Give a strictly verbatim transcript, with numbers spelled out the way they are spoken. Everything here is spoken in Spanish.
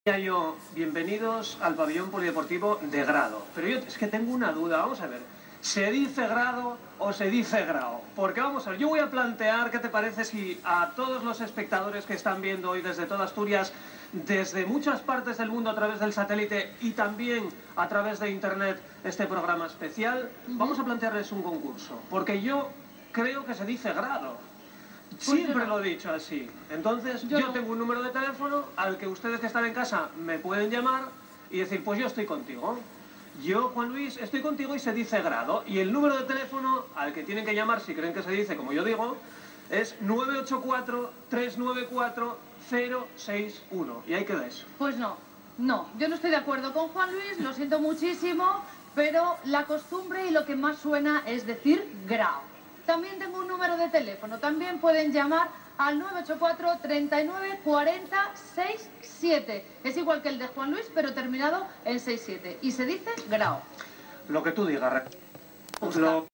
Yo, bienvenidos al pabellón polideportivo de Grado. Pero yo es que tengo una duda, vamos a ver. ¿Se dice grado o se dice grao? Porque vamos a ver, yo voy a plantear, ¿qué te parece si a todos los espectadores que están viendo hoy desde toda Asturias, desde muchas partes del mundo a través del satélite y también a través de internet este programa especial, uh-huh. vamos a plantearles un concurso? Porque yo creo que se dice grado. Pues Siempre no. lo he dicho así. Entonces, yo, yo no. tengo un número de teléfono al que ustedes que están en casa me pueden llamar y decir, pues yo estoy contigo. Yo, Juan Luis, estoy contigo y se dice grado. Y el número de teléfono al que tienen que llamar, si creen que se dice como yo digo, es nueve ocho cuatro, tres nueve cuatro, cero seis uno. Y ahí queda eso. Pues no, no. Yo no estoy de acuerdo con Juan Luis, lo siento muchísimo, pero la costumbre y lo que más suena es decir grao. También tengo un número de teléfono, también pueden llamar al nueve ocho cuatro, treinta y nueve, cuarenta, sesenta y siete. Es igual que el de Juan Luis, pero terminado en sesenta y siete. Y se dice grao. Lo que tú digas. Lo...